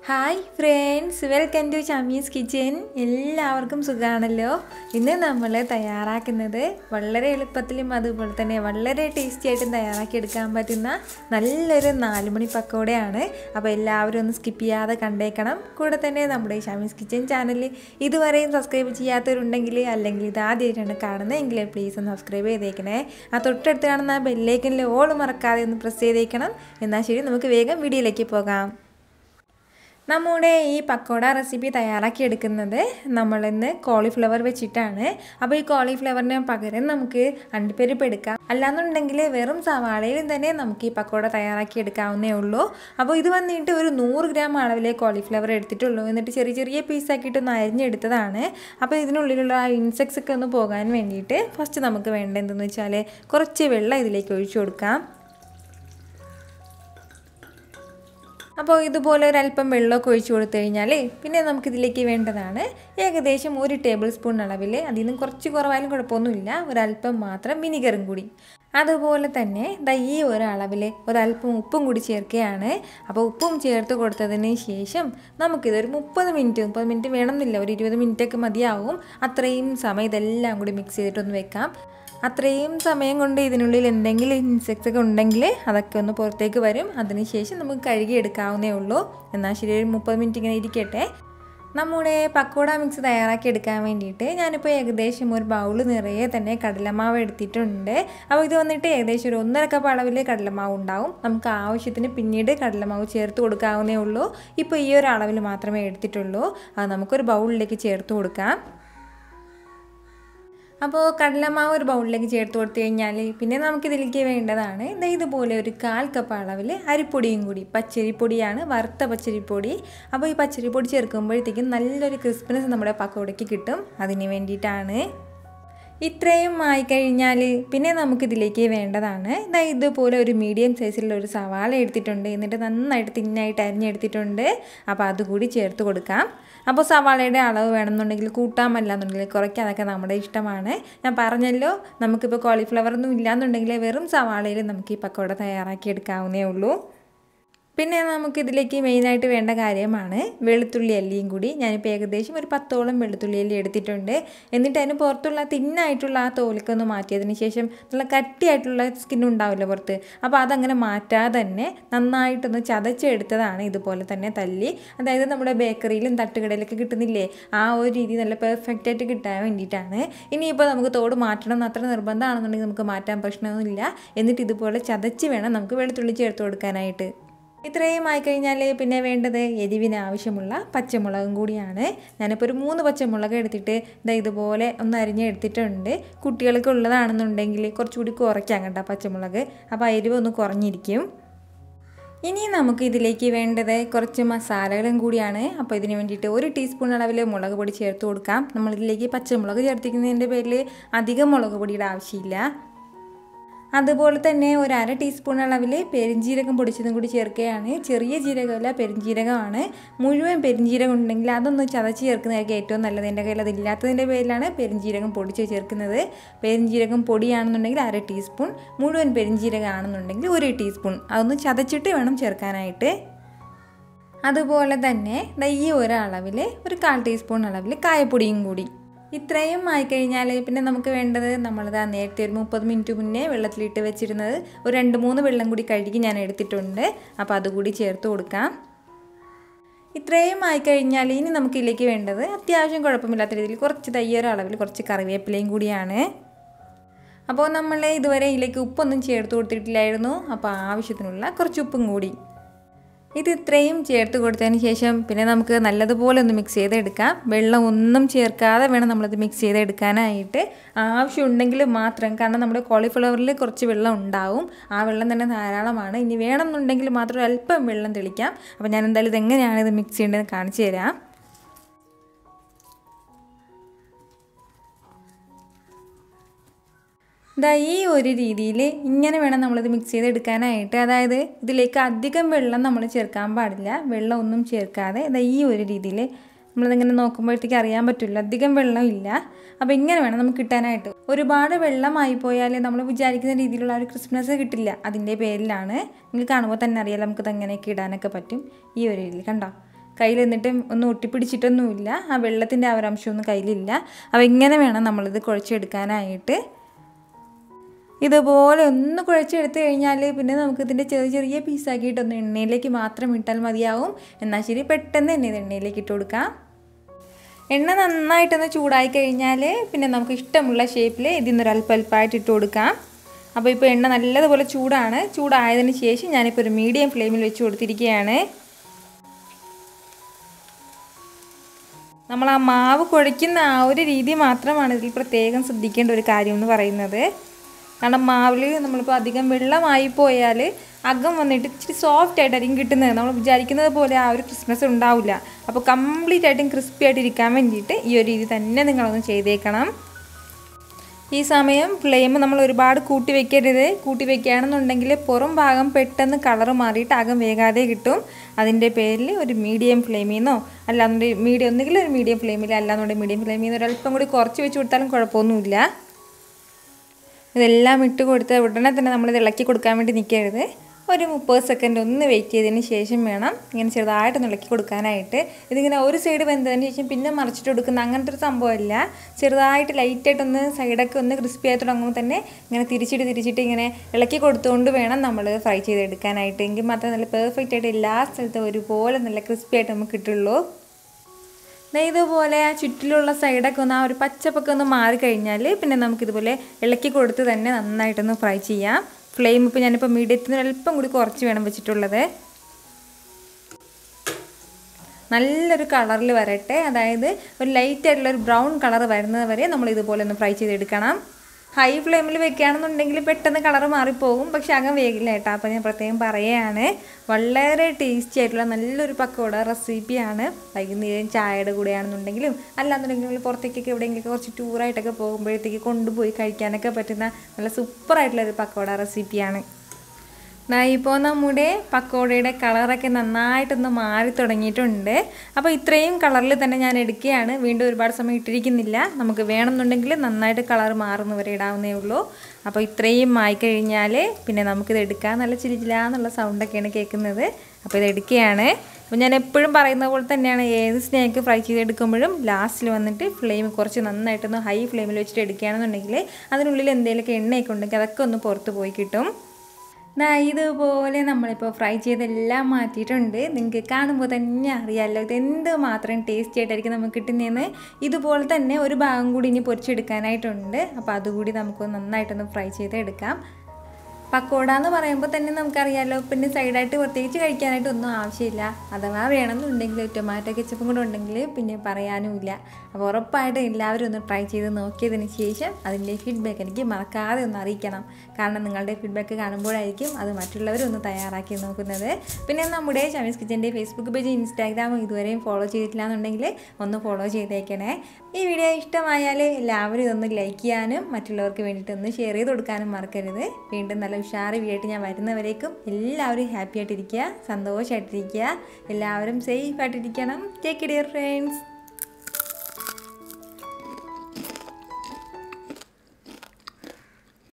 Hi friends, welcome to shameeskitchen. എല്ലാവർക്കും സുഖാണല്ലോ. ഇന്ന് നമ്മൾ തയ്യാറാക്കുന്നത് വളരെ എളുപ്പത്തിലും അതുപോലെ തന്നെ വളരെ ടേസ്റ്റി ആയിട്ട് തയ്യാറാക്കി എടുക്കാൻ പറ്റുന്ന നല്ലൊരു 4 മണി പക്കോടയാണ്. അപ്പോൾ എല്ലാവരും ഒന്ന് സ്കിപ്പ് ചെയ്യാതെ കണ്ടേക്കണം. കൂടെ തന്നെ നമ്മുടെ shameeskitchen ചാനൽ ഇതുവരെയും സബ്സ്ക്രൈബ് ചെയ്യാത്തവരുണ്ടെങ്കിൽ അല്ലെങ്കിൽ ഇത് ആദ്യമായിട്ടാണ് കാണുന്നതെങ്കിൽ പ്ലീസ് ഒന്ന് സബ്സ്ക്രൈബ് ചെയ്തേക്കണേ. ആ തൊട്ടടുത്ത് കാണുന്ന ബെൽ ഐക്കണിൽ ഓൾ മറക്കാതെ ഒന്ന് പ്രസ് ചെയ്തേക്കണം. എന്നാൽ ശരി, നമുക്ക് വേഗം വീഡിയോയിലേക്ക് പോകാം. നമ്മുടെ ഈ പക്കോട റെസിപ്പി തയ്യാറാക്കി എടുക്കുന്നത് നമ്മളിന്ന് കോളിഫ്ലവർ വെച്ചിട്ടാണ്. അപ്പോൾ ഈ കോളിഫ്ലവറിന് പകരം നമുക്ക് അണ്ടിപ്പരിപ്പ് എടുക്കാം, അല്ലാന്നുണ്ടെങ്കിൽ വെറും സവാളയിലും തന്നെ നമുക്ക് ഈ പക്കോട തയ്യാറാക്കി എടുക്കാവുന്നേ ഉള്ളൂ. അപ്പോൾ ഇത് വന്നിട്ട് ഒരു 100 ഗ്രാം അളവിലെ കോളിഫ്ലവർ എടുത്തിട്ടുള്ളൂ. എന്നിട്ട് ചെറിയ ചെറിയ പീസാക്കിയിട്ടൊന്ന് അരിഞ്ഞെടുത്തതാണ്. അപ്പോൾ ഇതിനുള്ളിലുള്ള ആ ഇൻസെക്ട്സ് ഒക്കെ ഒന്ന് പോകാൻ വേണ്ടിയിട്ട് ഫസ്റ്റ് നമുക്ക് വേണ്ടത് എന്തെന്ന് വെച്ചാൽ കുറച്ച് വെള്ളം ഇതിലേക്ക് ഒഴിച്ചു കൊടുക്കാം. അപ്പോൾ ഇതുപോലെ ഒരല്പം വെള്ളമൊക്കെ ഒഴിച്ചു കൊടുത്തു കഴിഞ്ഞാൽ പിന്നെ നമുക്കിതിലേക്ക് വേണ്ടതാണ് ഏകദേശം 1 ടേബിൾ സ്പൂൺ അളവിൽ, അതിൽ നിന്ന് കുറച്ച് കുറവായാലും കുഴപ്പമൊന്നുമില്ല, ഒരല്പം മാത്രം വിനിഗറും കൂടി. അതുപോലെ തന്നെ ഈ ഒരളവിൽ ഒരല്പം ഉപ്പും കൂടി ചേർക്കുകയാണ്. അപ്പോൾ ഉപ്പും ചേർത്ത് കൊടുത്തതിന് ശേഷം നമുക്കിതൊരു 30 മിനിറ്റ് വേണമെന്നില്ല, ഒരു 20 മിനിറ്റൊക്കെ മതിയാവും. അത്രയും സമയം ഇതെല്ലാം കൂടി മിക്സ് ചെയ്തിട്ടൊന്ന് വെക്കാം. അത്രയും സമയം കൊണ്ട് ഇതിനുള്ളിൽ എന്തെങ്കിലും ഇൻസെക്ട്സ് ഒക്കെ ഉണ്ടെങ്കിൽ അതൊക്കെ ഒന്ന് പുറത്തേക്ക് വരും. അതിനുശേഷം നമുക്ക് കഴുകി എടുക്കാവുന്നേ ഉള്ളൂ. എന്നാൽ ശരി, ഒരു 30 മിനിറ്റ് ഇങ്ങനെ ഇരിക്കട്ടെ. നമ്മുടെ പക്കോട മിക്സ് തയ്യാറാക്കി എടുക്കാൻ വേണ്ടിയിട്ട് ഞാനിപ്പോൾ ഏകദേശം ഒരു ബൗൾ നിറയെ തന്നെ കടലമാവ് എടുത്തിട്ടുണ്ട്. അപ്പോൾ ഇത് വന്നിട്ട് ഏകദേശം ഒരു 1.5 കപ്പ് അളവിൽ കടലമാവ് ഉണ്ടാവും. നമുക്ക് ആവശ്യത്തിന് പിന്നീട് കടലമാവ് ചേർത്ത് കൊടുക്കാവുന്നേ ഉള്ളൂ. ഇപ്പോൾ ഈ ഒരു അളവിൽ മാത്രമേ എടുത്തിട്ടുള്ളൂ. അത് നമുക്കൊരു ബൗളിലേക്ക് ചേർത്ത് കൊടുക്കാം. അപ്പോൾ കടലമാവ് ഒരു ബൗളിലേക്ക് ചേർത്ത് കൊടുത്തു കഴിഞ്ഞാൽ പിന്നെ നമുക്കിതിലേക്ക് വേണ്ടതാണ് ഇതുപോലെ ഒരു 1/4 കപ്പ് അളവിൽ അരിപ്പൊടിയും കൂടി. പച്ചരിപ്പൊടിയാണ്, വറുത്ത പച്ചരിപ്പൊടി. അപ്പോൾ ഈ പച്ചരിപ്പൊടി ചേർക്കുമ്പോഴത്തേക്കും നല്ലൊരു ക്രിസ്പിനെസ് നമ്മുടെ പക്കോടയ്ക്ക് കിട്ടും. അതിന് വേണ്ടിയിട്ടാണ്. ഇത്രയും ആയിക്കഴിഞ്ഞാൽ പിന്നെ നമുക്കിതിലേക്ക് വേണ്ടതാണ് ഇതുപോലെ ഒരു മീഡിയം സൈസിലുള്ള ഒരു സവാള എടുത്തിട്ടുണ്ട്. എന്നിട്ട് നന്നായിട്ട് തിന്നായിട്ട് അരിഞ്ഞെടുത്തിട്ടുണ്ട്. അപ്പോൾ അതുകൂടി ചേർത്ത് കൊടുക്കാം. അപ്പോൾ സവാളയുടെ അളവ് വേണമെന്നുണ്ടെങ്കിൽ കൂട്ടാൻ, അല്ലാന്നുണ്ടെങ്കിൽ കുറയ്ക്കാം, അതൊക്കെ നമ്മുടെ ഇഷ്ടമാണ്. ഞാൻ പറഞ്ഞല്ലോ, നമുക്കിപ്പോൾ കോളിഫ്ലവർ ഒന്നും ഇല്ലയെന്നുണ്ടെങ്കിൽ വെറും സവാളയിൽ നമുക്ക് ഈ പക്കോട തയ്യാറാക്കി എടുക്കാവുന്നേ ഉള്ളൂ. പിന്നെ നമുക്കിതിലേക്ക് മെയിനായിട്ട് വേണ്ട കാര്യമാണ് വെളുത്തുള്ളി അല്ലിയും കൂടി. ഞാനിപ്പോൾ ഏകദേശം ഒരു 10ഓളം വെളുത്തുള്ളി അല്ലി എടുത്തിട്ടുണ്ട്. എന്നിട്ട് അതിന് പുറത്തുള്ള തിന്നായിട്ടുള്ള ആ തോലൊക്കെ ഒന്ന് മാറ്റിയതിന് ശേഷം നല്ല കട്ടിയായിട്ടുള്ള സ്കിൻ ഉണ്ടാവില്ല പുറത്ത്, അപ്പോൾ അതങ്ങനെ മാറ്റാതെ തന്നെ നന്നായിട്ടൊന്ന് ചതച്ചെടുത്തതാണ്. ഇതുപോലെ തന്നെ തല്ലി, അതായത് നമ്മുടെ ബേക്കറിയിലും തട്ടുകടയിലൊക്കെ കിട്ടുന്നില്ലേ, ആ ഒരു രീതി നല്ല പെർഫെക്റ്റായിട്ട് കിട്ടാൻ വേണ്ടിയിട്ടാണ്. ഇനിയിപ്പോൾ നമുക്ക് തോട് മാറ്റണം എന്ന് അത്ര നിർബന്ധമാണെന്നുണ്ടെങ്കിൽ നമുക്ക് മാറ്റാൻ പ്രശ്നമൊന്നുമില്ല. എന്നിട്ട് ഇതുപോലെ ചതച്ച് വേണം നമുക്ക് വെളുത്തുള്ളി ചേർത്ത് കൊടുക്കാനായിട്ട്. ഇത്രയും ആയിക്കഴിഞ്ഞാൽ പിന്നെ വേണ്ടത് എരിവിന് ആവശ്യമുള്ള പച്ചമുളകും കൂടിയാണ്. ഞാനിപ്പോൾ ഒരു 3 പച്ചമുളക് എടുത്തിട്ട് ഇതുപോലെ ഒന്ന് അരിഞ്ഞെടുത്തിട്ടുണ്ട്. കുട്ടികൾക്ക് ഉള്ളതാണെന്നുണ്ടെങ്കിൽ കുറച്ചുകൂടി കുറയ്ക്കാം കേട്ടോ പച്ചമുളക്, അപ്പോൾ എരിവ് ഒന്ന് കുറഞ്ഞിരിക്കും. ഇനി നമുക്ക് ഇതിലേക്ക് വേണ്ടത് കുറച്ച് മസാലകളും കൂടിയാണ്. അപ്പോൾ ഇതിന് വേണ്ടിയിട്ട് 1 ടീസ്പൂൺ അളവിൽ മുളക് പൊടി ചേർത്ത് കൊടുക്കാം. നമ്മളിതിലേക്ക് പച്ചമുളക് ചേർത്തിക്കുന്നതിൻ്റെ പേരിൽ അധികം മുളക് പൊടിയുടെ ആവശ്യമില്ല. അതുപോലെ തന്നെ ഒരു 1/2 ടീസ്പൂൺ അളവിൽ പെരിഞ്ജീരകം പൊടിച്ചതും കൂടി ചേർക്കുകയാണ്. ചെറിയ ജീരകമല്ല, പെരിഞ്ജീരകമാണ്. മുഴുവൻ പെരിഞ്ജീരകം ഉണ്ടെങ്കിൽ അതൊന്ന് ചതച്ച് ചേർക്കുന്നതായിരിക്കും ഏറ്റവും നല്ലത്. എൻ്റെ കയ്യിൽ അതില്ലാത്തതിൻ്റെ പേരിലാണ് പെരിഞ്ജീരകം പൊടിച്ച് ചേർക്കുന്നത്. പെരിഞ്ജീരകം പൊടിയാണെന്നുണ്ടെങ്കിൽ 1/2 ടീസ്പൂൺ, മുഴുവൻ പെരിഞ്ജീരകം ആണെന്നുണ്ടെങ്കിൽ 1 ടീസ്പൂൺ. അതൊന്ന് ചതച്ചിട്ട് വേണം ചേർക്കാനായിട്ട്. അതുപോലെ തന്നെ ഈ ഒരു അളവിൽ ഒരു 1/4 ടീസ്പൂൺ അളവിൽ കായപ്പൊടിയും കൂടി. ഇത്രയും ആയിക്കഴിഞ്ഞാൽ പിന്നെ നമുക്ക് വേണ്ടത് നമ്മളിത് നേരത്തെ ഒരു 30 മിനിറ്റ് മുന്നേ വെള്ളത്തിലിട്ട് വെച്ചിരുന്നത് ഒരു 2-3 വെള്ളം കൂടി കഴുകി ഞാൻ എടുത്തിട്ടുണ്ട്. അപ്പോൾ അതുകൂടി ചേർത്ത് കൊടുക്കാം. ഇത്രയും ആയിക്കഴിഞ്ഞാൽ ഇനി നമുക്കിതിലേക്ക് വേണ്ടത് അത്യാവശ്യം കുഴപ്പമില്ലാത്ത രീതിയിൽ കുറച്ച് തയ്യൊരു അളവിൽ കുറച്ച് കറിവേപ്പിലയും കൂടിയാണ്. അപ്പോൾ നമ്മൾ ഇതുവരെ ഇതിലേക്ക് ഉപ്പൊന്നും ചേർത്ത് കൊടുത്തിട്ടില്ലായിരുന്നു. അപ്പോൾ ആവശ്യത്തിനുള്ള കുറച്ച് ഉപ്പും കൂടി. ഇത് ഇത്രയും ചേർത്ത് കൊടുത്തതിന് ശേഷം പിന്നെ നമുക്ക് നല്ലതുപോലെ ഒന്ന് മിക്സ് ചെയ്തെടുക്കാം. വെള്ളം ഒന്നും ചേർക്കാതെ വേണം നമ്മളിത് മിക്സ് ചെയ്തെടുക്കാനായിട്ട്. ആവശ്യമുണ്ടെങ്കിൽ മാത്രം, കാരണം നമ്മുടെ കോളിഫ്ലവറിൽ കുറച്ച് വെള്ളം ഉണ്ടാവും, ആ വെള്ളം തന്നെ ധാരാളമാണ്. ഇനി വേണമെന്നുണ്ടെങ്കിൽ മാത്രം അല്പം വെള്ളം തെളിക്കാം. അപ്പോൾ ഞാൻ എന്തായാലും ഇതെങ്ങനെയാണ് ഇത് മിക്സ് ചെയ്യേണ്ടതെന്ന് കാണിച്ചു തരാം. ഈ ഒരു രീതിയിൽ ഇങ്ങനെ വേണം നമ്മളിത് മിക്സ് ചെയ്തെടുക്കാനായിട്ട്. അതായത് ഇതിലേക്ക് അധികം വെള്ളം നമ്മൾ ചേർക്കാൻ പാടില്ല. വെള്ളം ഒന്നും ചേർക്കാതെ ഈ ഒരു രീതിയിൽ നമ്മളിതിങ്ങനെ നോക്കുമ്പോഴത്തേക്ക് അറിയാൻ പറ്റില്ല, അധികം വെള്ളം ഇല്ല. അപ്പോൾ ഇങ്ങനെ വേണം നമുക്ക് കിട്ടാനായിട്ട്. ഒരുപാട് വെള്ളമായി പോയാൽ നമ്മൾ വിചാരിക്കുന്ന രീതിയിലുള്ള ഒരു ക്രിസ്മസ് കിട്ടില്ല. അതിൻ്റെ പേരിലാണ്. നിങ്ങൾക്ക് കാണുമ്പോൾ തന്നെ അറിയാലോ നമുക്കിത് എങ്ങനെയൊക്കെ ഇടാനൊക്കെ പറ്റും. ഈ ഒരു രീതിയിൽ കണ്ടോ, കയ്യിൽ നിന്നിട്ട് ഒന്നും ഒട്ടിപ്പിടിച്ചിട്ടൊന്നുമില്ല. ആ വെള്ളത്തിൻ്റെ ആ ഒരു അംശമൊന്നും കയ്യിലില്ല. അപ്പോൾ ഇങ്ങനെ വേണം നമ്മളിത് കുഴച്ചെടുക്കാനായിട്ട്. ഇതുപോലെ ഒന്ന് കുഴച്ചെടുത്ത് കഴിഞ്ഞാൽ പിന്നെ നമുക്കിതിൻ്റെ ചെറിയ ചെറിയ പീസാക്കിയിട്ടൊന്ന് എണ്ണയിലേക്ക് മാത്രം ഇട്ടാൽ മതിയാവും. എന്നാൽ ശരി, പെട്ടെന്ന് തന്നെ ഇത് എണ്ണയിലേക്ക് ഇട്ട് കൊടുക്കാം. എണ്ണ നന്നായിട്ടൊന്ന് ചൂടായി കഴിഞ്ഞാൽ പിന്നെ നമുക്ക് ഇഷ്ടമുള്ള ഷേപ്പിൽ ഇതിന്നൊരു അല്പമായിട്ട് ഇട്ട് കൊടുക്കാം. അപ്പോൾ ഇപ്പോൾ എണ്ണ നല്ലതുപോലെ ചൂടാണ്. ചൂടായതിന് ശേഷം ഞാനിപ്പോൾ ഒരു മീഡിയം ഫ്ലെയിമിൽ വെച്ച് കൊടുത്തിരിക്കുകയാണ്. നമ്മൾ ആ മാവ് കുഴയ്ക്കുന്ന ആ ഒരു രീതി മാത്രമാണ് ഇതിൽ പ്രത്യേകം ശ്രദ്ധിക്കേണ്ട ഒരു കാര്യം എന്ന് പറയുന്നത്. കാരണം മാവിൽ നമ്മളിപ്പോൾ അധികം വെള്ളമായി പോയാൽ അകം വന്നിട്ട് ഇച്ചിരി സോഫ്റ്റ് ആയിട്ടായിരിക്കും കിട്ടുന്നത്. നമ്മൾ വിചാരിക്കുന്നത് പോലെ ആ ഒരു ക്രിസ്മസ് ഉണ്ടാവില്ല. അപ്പോൾ കംപ്ലീറ്റ് ആയിട്ടും ക്രിസ്പി ആയിട്ട് ഇരിക്കാൻ വേണ്ടിയിട്ട് ഈ ഒരു രീതി തന്നെ നിങ്ങളൊന്ന് ചെയ്തേക്കണം. ഈ സമയം ഫ്ലെയിം നമ്മൾ ഒരുപാട് കൂട്ടി വെക്കരുത്. കൂട്ടി വെക്കുകയാണെന്നുണ്ടെങ്കിൽ പുറം ഭാഗം പെട്ടെന്ന് കളറ് മാറിയിട്ട് അകം വേഗാതെ കിട്ടും. അതിൻ്റെ പേരിൽ ഒരു മീഡിയം ഫ്ലെയിമിൽ നിന്നോ അല്ലാന്നുണ്ടെങ്കിൽ ഒന്നുകിൽ ഒരു മീഡിയം ഫ്ലെയിമിൽ അല്ലാന്നുണ്ടെങ്കിൽ മീഡിയം ഫ്ലെയിമിൽ നിന്ന് ഒരല്പം കൂടി കുറച്ച് വെച്ച് കൊടുത്താലും കുഴപ്പമൊന്നുമില്ല. ഇതെല്ലാം ഇട്ട് കൊടുത്ത് ഉടനെ തന്നെ നമ്മളിത് ഇളക്കി കൊടുക്കാൻ വേണ്ടി നിൽക്കരുത്. ഒരു 30 സെക്കൻഡ് ഒന്ന് വെയിറ്റ് ചെയ്തതിന് ശേഷം വേണം ഇങ്ങനെ ചെറുതായിട്ടൊന്ന് ഇളക്കി കൊടുക്കാനായിട്ട്. ഇതിങ്ങനെ ഒരു സൈഡ് വെന്തതിന് ശേഷം പിന്നെ മറിച്ചിട്ട് കൊടുക്കുന്ന അങ്ങനത്തെ ഒരു സംഭവമല്ല. ചെറുതായിട്ട് ലൈറ്റായിട്ടൊന്ന് സൈഡൊക്കെ ഒന്ന് ക്രിസ്പി ആയി തുടങ്ങുമ്പോൾ തന്നെ ഇങ്ങനെ തിരിച്ചിട്ട് ഇങ്ങനെ ഇളക്കി കൊടുത്തുകൊണ്ട് വേണം നമ്മൾ ഫ്രൈ ചെയ്തെടുക്കാനായിട്ട്. എങ്കിൽ മാത്രമേ നല്ല പെർഫെക്റ്റ് ആയിട്ട് എല്ലാ സ്ഥലത്തും ഒരുപോലെ നല്ല ക്രിസ്പി ആയിട്ട് നമുക്ക് കിട്ടുള്ളൂ. ഇതുപോലെ ആ ചുറ്റിലുള്ള സൈഡൊക്കെ ഒന്ന് ആ ഒരു പച്ചപ്പൊക്കെ ഒന്ന് മാറിക്കഴിഞ്ഞാൽ പിന്നെ നമുക്കിതുപോലെ ഇളക്കി കൊടുത്ത് തന്നെ നന്നായിട്ടൊന്ന് ഫ്രൈ ചെയ്യാം. ഫ്ലെയിം ഇപ്പോൾ ഞാനിപ്പോൾ മീഡിയത്തിന് അല്പം കൂടി കുറച്ച് വേണം വെച്ചിട്ടുള്ളത്. നല്ലൊരു കളറിൽ വരട്ടെ. അതായത് ഒരു ലൈറ്റായിട്ടുള്ളൊരു ബ്രൗൺ കളർ വരുന്നത് വരെ നമ്മൾ ഇതുപോലെ ഒന്ന് ഫ്രൈ ചെയ്തെടുക്കണം. ഹൈ ഫ്ലെയിമിൽ വെക്കുകയാണെന്നുണ്ടെങ്കിൽ പെട്ടെന്ന് കളർ മാറിപ്പോകും. പക്ഷെ അകം വേഗില്ല കേട്ടോ. അപ്പോൾ ഞാൻ പ്രത്യേകം പറയുകയാണ്. വളരെ ടേസ്റ്റി ആയിട്ടുള്ള നല്ലൊരു പക്കോട റെസിപ്പിയാണ്. വൈകുന്നേരം ചായയുടെ കൂടെയാണെന്നുണ്ടെങ്കിലും അല്ലാന്നുണ്ടെങ്കിൽ പുറത്തേക്കൊക്കെ എവിടെയെങ്കിലും കുറച്ച് ടൂറായിട്ടൊക്കെ പോകുമ്പോഴത്തേക്ക് കൊണ്ടുപോയി കഴിക്കാനൊക്കെ പറ്റുന്ന നല്ല സൂപ്പറായിട്ടുള്ളൊരു പക്കോട റെസിപ്പിയാണ്. ഇപ്പോൾ നമ്മുടെ പക്കോടയുടെ കളറൊക്കെ നന്നായിട്ടൊന്ന് മാറി തുടങ്ങിയിട്ടുണ്ട്. അപ്പോൾ ഇത്രയും കളറിൽ തന്നെ ഞാൻ എടുക്കുകയാണ്. വീണ്ടും ഒരുപാട് സമയം ഇട്ടിരിക്കുന്നില്ല. നമുക്ക് വേണമെന്നുണ്ടെങ്കിൽ നന്നായിട്ട് കളർ മാറുന്നവരെ ഇടാവുന്നേ ഉള്ളൂ. അപ്പോൾ ഇത്രയും ആയിക്കഴിഞ്ഞാൽ പിന്നെ നമുക്കിത് എടുക്കാൻ നല്ല ചിരിച്ചില്ലാന്നുള്ള സൗണ്ടൊക്കെയാണ് കേൾക്കുന്നത്. അപ്പോൾ ഇത് എടുക്കുകയാണ്. അപ്പോൾ ഞാൻ എപ്പോഴും പറയുന്ന പോലെ തന്നെയാണ് ഏത് സ്നാക്ക് ഫ്രൈ ചെയ്തെടുക്കുമ്പോഴും ലാസ്റ്റിൽ വന്നിട്ട് ഫ്ലെയിം കുറച്ച് നന്നായിട്ടൊന്ന് ഹൈ ഫ്ലെയിമിൽ വെച്ചിട്ട് എടുക്കുകയാണെന്നുണ്ടെങ്കിൽ അതിനുള്ളിൽ എന്തെങ്കിലുമൊക്കെ എണ്ണയൊക്കെ ഉണ്ടെങ്കിൽ അതൊക്കെ ഒന്ന് പുറത്ത് പോയി കിട്ടും. ഇതുപോലെ നമ്മളിപ്പോൾ ഫ്രൈ ചെയ്തെല്ലാം മാറ്റിയിട്ടുണ്ട്. നിങ്ങൾക്ക് കാണുമ്പോൾ തന്നെ അറിയാമല്ലോ ഇത് എന്തുമാത്രം ടേസ്റ്റി ആയിട്ടായിരിക്കും നമുക്ക് കിട്ടുന്നതെന്ന്. ഇതുപോലെ തന്നെ ഒരു ഭാഗം കൂടി ഇനി പൊരിച്ചെടുക്കാനായിട്ടുണ്ട്. അപ്പോൾ അതുകൂടി നമുക്ക് നന്നായിട്ടൊന്ന് ഫ്രൈ ചെയ്തെടുക്കാം. പക്കോട എന്ന് പറയുമ്പോൾ തന്നെ നമുക്കറിയാമല്ലോ പിന്നെ സൈഡായിട്ട് പ്രത്യേകിച്ച് കഴിക്കാനായിട്ടൊന്നും ആവശ്യമില്ല. അഥവാ വേണമെന്നുണ്ടെങ്കിൽ ടൊമാറ്റോ കെച്ചപ്പും കൂടെ ഉണ്ടെങ്കിൽ പിന്നെ പറയാനുമില്ല. അപ്പോൾ ഉറപ്പായിട്ടും എല്ലാവരും ഒന്ന് ട്രൈ ചെയ്ത് നോക്കിയതിന് ശേഷം അതിൻ്റെ ഫീഡ്ബാക്ക് എനിക്ക് മറക്കാതെ ഒന്ന് അറിയിക്കണം. കാരണം നിങ്ങളുടെ ഫീഡ്ബാക്ക് കാണുമ്പോഴായിരിക്കും അത് മറ്റുള്ളവരൊന്ന് തയ്യാറാക്കി നോക്കുന്നത്. പിന്നെ നമ്മുടെ ഷമീസ് കിച്ചൻ്റെ ഫേസ്ബുക്ക് പേജ് ഇൻസ്റ്റാഗ്രാമും ഇതുവരെയും ഫോളോ ചെയ്തിട്ടില്ല എന്നുണ്ടെങ്കിൽ ഒന്ന് ഫോളോ ചെയ്തേക്കണേ. ഈ വീഡിയോ ഇഷ്ടമായാൽ എല്ലാവരും ഇതൊന്ന് ലൈക്ക് ചെയ്യാനും മറ്റുള്ളവർക്ക് വേണ്ടിയിട്ട് ഒന്ന് ഷെയർ ചെയ്ത് കൊടുക്കാനും മറക്കരുത്. വീണ്ടും നല്ല ഉഷാറ് വീഡിയോ ആയിട്ട് ഞാൻ വരുന്നവരേക്കും എല്ലാവരും ഹാപ്പി ആയിട്ടിരിക്കുക, സന്തോഷമായിട്ടിരിക്കുക, എല്ലാവരും സേഫ് ആയിട്ടിരിക്കണം. Take care friends.